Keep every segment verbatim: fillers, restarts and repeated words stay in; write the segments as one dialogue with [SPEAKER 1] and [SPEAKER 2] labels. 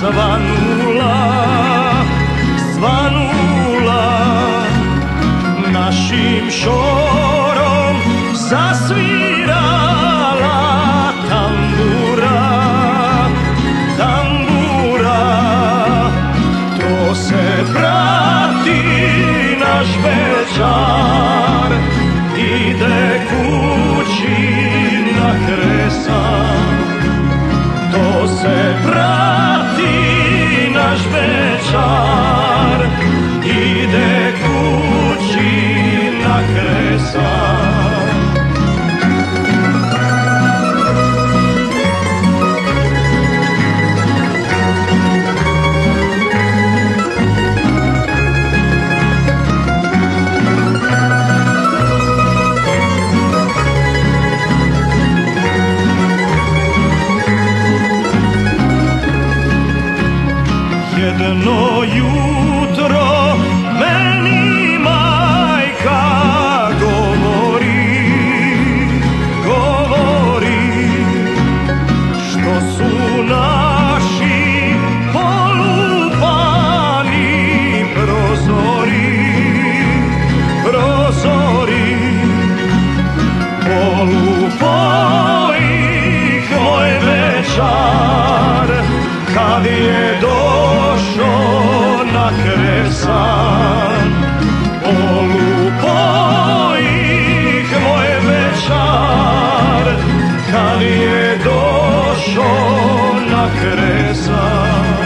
[SPEAKER 1] svanula, svanula, našim šorom zasvirala tambura, tambura. To se prati naš večar, ide kući na Kresan. To se prati naš večar, ide kući na Kresan. Jedno jutro meni majka govori, govori, što su naši polupani prozori, prozori. Polupao ih moj večar, kad je došao na Kresan. Polupao ih moj večar, kad je došao na Kresan.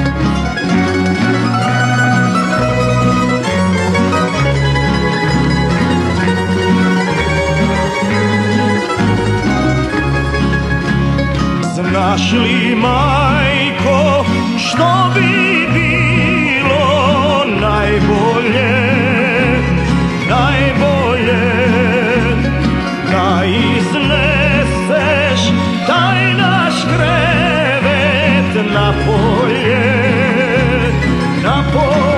[SPEAKER 1] Znaš li, majko, što bi bilo najbolje, najbolje, da izneseš taj naš krevet na polje, na polje.